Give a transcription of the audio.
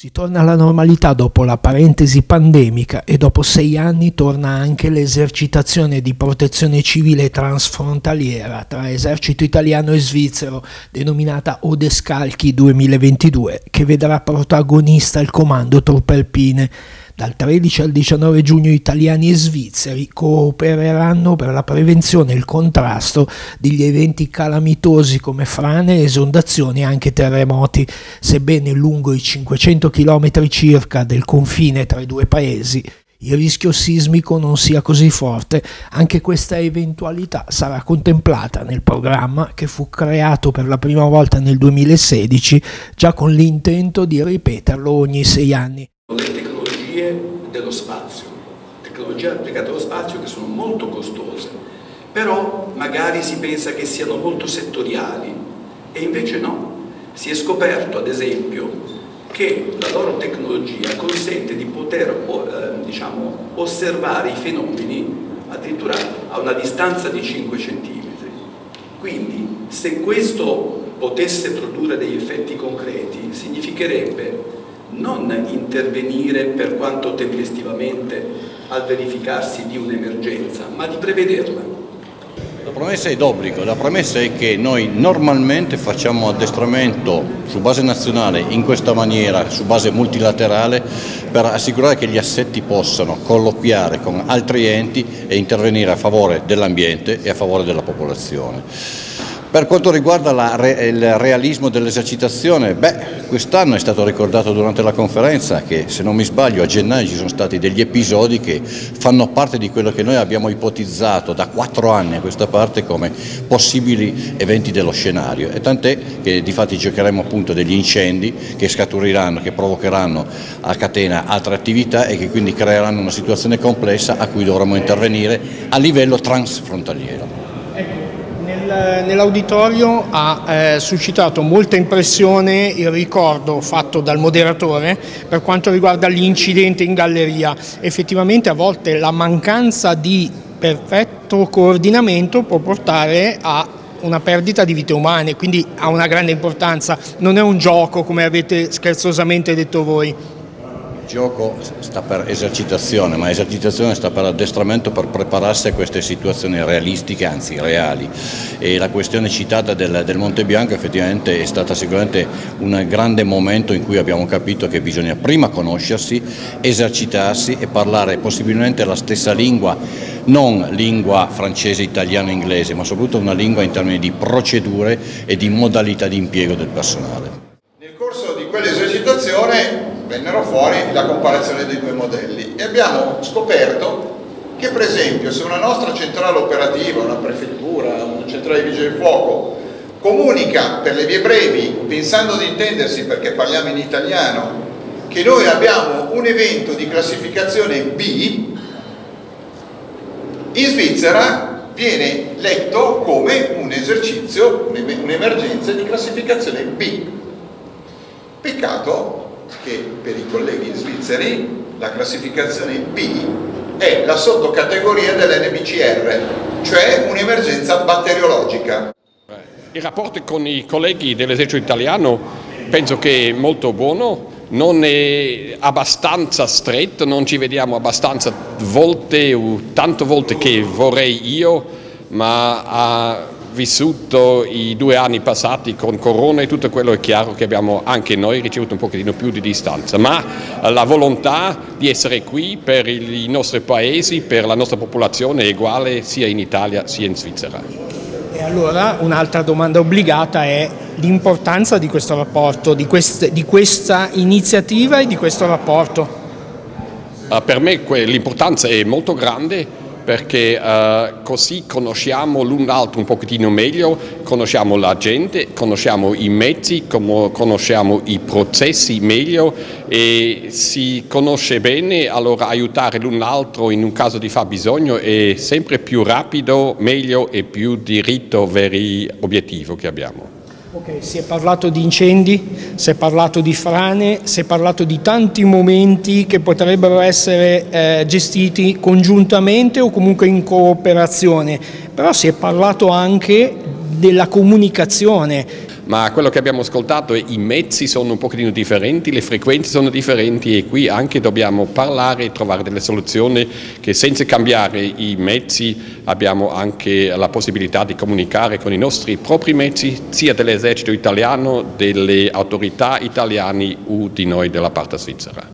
Si torna alla normalità dopo la parentesi pandemica e dopo 6 anni torna anche l'esercitazione di protezione civile transfrontaliera tra esercito italiano e svizzero, denominata Odescalchi 2022, che vedrà protagonista il comando truppe alpine. Dal 13 al 19 giugno italiani e svizzeri coopereranno per la prevenzione e il contrasto degli eventi calamitosi come frane, esondazioni e anche terremoti. Sebbene lungo i 500 km circa del confine tra i due paesi il rischio sismico non sia così forte, anche questa eventualità sarà contemplata nel programma che fu creato per la prima volta nel 2016, già con l'intento di ripeterlo ogni 6 anni. Dello spazio, tecnologie applicate allo spazio che sono molto costose, però magari si pensa che siano molto settoriali e invece no. Si è scoperto ad esempio che la loro tecnologia consente di poter osservare i fenomeni addirittura a una distanza di 5 centimetri. Quindi se questo potesse produrre degli effetti concreti significherebbe non intervenire per quanto tempestivamente al verificarsi di un'emergenza, ma di prevederla. La premessa è d'obbligo, la premessa è che noi normalmente facciamo addestramento su base nazionale in questa maniera, su base multilaterale, per assicurare che gli assetti possano colloquiare con altri enti e intervenire a favore dell'ambiente e a favore della popolazione. Per quanto riguarda il realismo dell'esercitazione, quest'anno è stato ricordato durante la conferenza che, se non mi sbaglio, a gennaio ci sono stati degli episodi che fanno parte di quello che noi abbiamo ipotizzato da 4 anni a questa parte come possibili eventi dello scenario, e tant'è che difatti giocheremo appunto degli incendi che scaturiranno, che provocheranno a catena altre attività e che quindi creeranno una situazione complessa a cui dovremo intervenire a livello transfrontaliero. Nell'auditorio ha suscitato molta impressione il ricordo fatto dal moderatore per quanto riguarda l'incidente in galleria. Effettivamente a volte la mancanza di perfetto coordinamento può portare a una perdita di vite umane, quindi ha una grande importanza. Non è un gioco, come avete scherzosamente detto voi. Il gioco sta per esercitazione, ma esercitazione sta per addestramento, per prepararsi a queste situazioni realistiche, anzi reali. E la questione citata del Monte Bianco effettivamente è stata sicuramente un grande momento in cui abbiamo capito che bisogna prima conoscersi, esercitarsi e parlare possibilmente la stessa lingua, non lingua francese, italiano, inglese, ma soprattutto una lingua in termini di procedure e di modalità di impiego del personale. Nel corso di quell'esercitazione vennero fuori la comparazione dei due modelli e abbiamo scoperto che, per esempio, se una nostra centrale operativa, una prefettura, una centrale di vigili del fuoco comunica per le vie brevi, pensando di intendersi perché parliamo in italiano, che noi abbiamo un evento di classificazione B, in Svizzera viene letto come un esercizio, un'emergenza di classificazione B. Peccato che per i colleghi svizzeri la classificazione B è la sottocategoria dell'NBCR, cioè un'emergenza batteriologica. Il rapporto con i colleghi dell'esercito italiano penso che è molto buono, non è abbastanza stretto, non ci vediamo abbastanza volte o tante volte che vorrei io, ma ha vissuto i 2 anni passati con Corona e tutto quello è chiaro che abbiamo anche noi ricevuto un pochettino più di distanza, ma la volontà di essere qui per i nostri paesi, per la nostra popolazione è uguale sia in Italia sia in Svizzera. E allora un'altra domanda obbligata è l'importanza di questo rapporto, di questa iniziativa e di questo rapporto. Per me l'importanza è molto grande, perché così conosciamo l'un l'altro un pochettino meglio, conosciamo la gente, conosciamo i mezzi, conosciamo i processi meglio e si conosce bene, allora aiutare l'un l'altro in un caso di fabbisogno è sempre più rapido, meglio e più diritto verso l'obiettivo che abbiamo. Ok, si è parlato di incendi, si è parlato di frane, si è parlato di tanti momenti che potrebbero essere gestiti congiuntamente o comunque in cooperazione, però si è parlato anche della comunicazione. ma quello che abbiamo ascoltato è i mezzi sono un pochettino differenti, le frequenze sono differenti e qui anche dobbiamo parlare e trovare delle soluzioni che senza cambiare i mezzi abbiamo anche la possibilità di comunicare con i nostri propri mezzi, sia dell'esercito italiano, delle autorità italiane o di noi della parte svizzera.